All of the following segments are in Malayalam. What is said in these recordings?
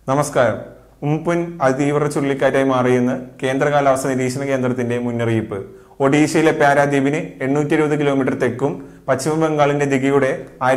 നമസ്കാരം. ഉംപുൻ അതീവ്ര ചുഴലിക്കാറ്റായി മാറിയെന്ന് കേന്ദ്ര കാലാവസ്ഥ നിരീക്ഷണ കേന്ദ്രത്തിന്റെ മുന്നറിയിപ്പ്. ഒഡീഷയിലെ പാരാദ്വീപിന് 820 കിലോമീറ്റർ തെക്കും പശ്ചിമ ബംഗാളിന്റെ ദിഗയുടെ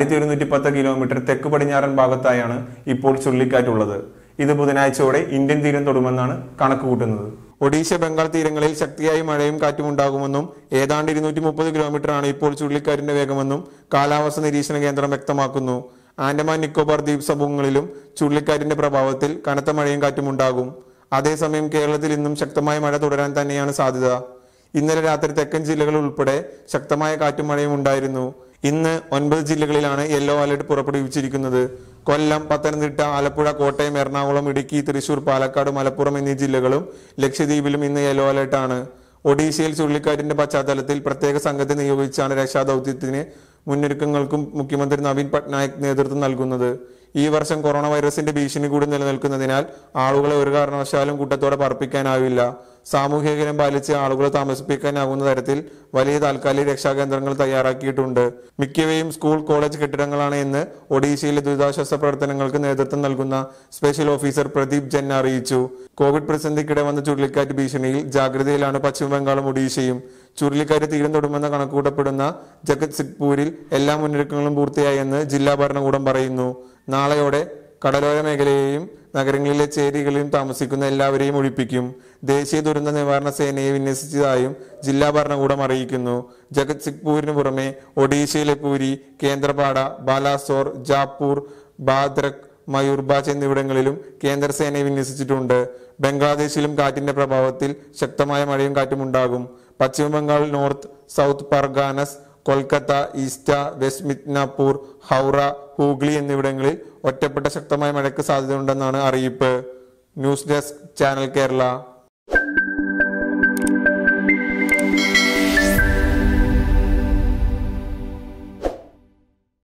1110 കിലോമീറ്റർ തെക്ക് പടിഞ്ഞാറൻ ഭാഗത്തായാണ് ഇപ്പോൾ ചുഴലിക്കാറ്റുള്ളത്. ഇത് ബുധനാഴ്ചയോടെ ഇന്ത്യൻ തീരം തൊടുമെന്നാണ് കണക്കുകൂട്ടുന്നത്. ഒഡീഷ ബംഗാൾ തീരങ്ങളിൽ ശക്തിയായി മഴയും കാറ്റും ഉണ്ടാകുമെന്നും ഏതാണ്ട് 230 കിലോമീറ്ററാണ് ഇപ്പോൾ ചുഴലിക്കാറ്റിന്റെ വേഗമെന്നും കാലാവസ്ഥ നിരീക്ഷണ കേന്ദ്രം വ്യക്തമാക്കുന്നു. ആൻഡമാൻ നിക്കോബാർ ദ്വീപ് സമൂഹങ്ങളിലും ചുഴലിക്കാറ്റിന്റെ പ്രഭാവത്തിൽ കനത്ത മഴയും കാറ്റും ഉണ്ടാകും. അതേസമയം കേരളത്തിൽ ഇന്നും ശക്തമായ മഴ തുടരാൻ തന്നെയാണ് സാധ്യത. ഇന്നലെ രാത്രി തെക്കൻ ജില്ലകളിൽ ഉൾപ്പെടെ ശക്തമായ കാറ്റും മഴയും ഉണ്ടായിരുന്നു. ഇന്ന് 9 ജില്ലകളിലാണ് യെല്ലോ അലർട്ട് പുറപ്പെടുവിച്ചിരിക്കുന്നത്. കൊല്ലം, പത്തനംതിട്ട, ആലപ്പുഴ, കോട്ടയം, എറണാകുളം, ഇടുക്കി, തൃശൂർ, പാലക്കാട്, മലപ്പുറം എന്നീ ജില്ലകളും ലക്ഷദ്വീപിലും ഇന്ന് യെല്ലോ അലർട്ടാണ്. ഒഡീഷയിൽ ചുഴലിക്കാറ്റിന്റെ പശ്ചാത്തലത്തിൽ പ്രത്യേക സംഘത്തെ നിയോഗിച്ചാണ് രക്ഷാദൌത്യത്തിന് മുന്നൊരുക്കങ്ങൾക്കും മുഖ്യമന്ത്രി നവീൻ പട്നായിക് നേതൃത്വം നൽകുന്നത്. ഈ വർഷം കൊറോണ വൈറസിന്റെ ഭീഷണി കൂടി നിലനിൽക്കുന്നതിനാൽ ആളുകളെ ഒരു കാരണവശാലും കൂട്ടത്തോടെ പാർപ്പിക്കാനാവില്ല. സാമൂഹിക അകലം പാലിച്ച് ആളുകളെ താമസിപ്പിക്കാനാകുന്ന തരത്തിൽ വലിയ താൽക്കാലിക രക്ഷാകേന്ദ്രങ്ങൾ തയ്യാറാക്കിയിട്ടുണ്ട്. മിക്കവയും സ്കൂൾ, കോളേജ് കെട്ടിടങ്ങളാണ് എന്ന് ഒഡീഷയിലെ ദുരിതാശ്വാസ പ്രവർത്തനങ്ങൾക്ക് നേതൃത്വം നൽകുന്ന സ്പെഷ്യൽ ഓഫീസർ പ്രദീപ് ജെൻ അറിയിച്ചു. കോവിഡ് പ്രതിസന്ധിക്കിടെ വന്ന ചുഴലിക്കാറ്റ് ഭീഷണിയിൽ ജാഗ്രതയിലാണ് പശ്ചിമ ബംഗാളും ഒഡീഷയും. ചുഴലിക്കാറ്റ് തീരം തൊടുമെന്ന കണക്കുകൂട്ടപ്പെടുന്ന ജഗത്സിംഗ്പൂരിൽ എല്ലാ മുന്നൊരുക്കങ്ങളും പൂർത്തിയായെന്ന് ജില്ലാ ഭരണകൂടം പറയുന്നു. നാളെയോടെ കടലോര മേഖലയെയും നഗരങ്ങളിലെ ചേരികളിലും താമസിക്കുന്ന എല്ലാവരെയും ഒഴിപ്പിക്കും. ദേശീയ ദുരന്ത നിവാരണ സേനയെ വിന്യസിച്ചതായും ജില്ലാ ഭരണകൂടം അറിയിക്കുന്നു. ജഗത്സിംഗ്പൂരിന് പുറമെ ഒഡീഷയിലെ പൂരി, കേന്ദ്രപാട, ബാലാസോർ, ജാപൂർ, ബാദ്രക്, മയൂർബാജ് എന്നിവിടങ്ങളിലും കേന്ദ്രസേനയെ വിന്യസിച്ചിട്ടുണ്ട്. ബംഗ്ലാദേശിലും കാറ്റിന്റെ പ്രഭാവത്തിൽ ശക്തമായ മഴയും കാറ്റും ഉണ്ടാകും. Paschim Bengal, north, south Parganas, Kolkata, east, west Midnapore, Howrah, Hooghly എന്നിവിടങ്ങളിൽ ഒറ്റപ്പെട്ട ശക്തമായ മഴയ്ക്ക് സാധ്യതയുണ്ടെന്നാണ് അറിയിപ്പ്. News desk, channel Kerala.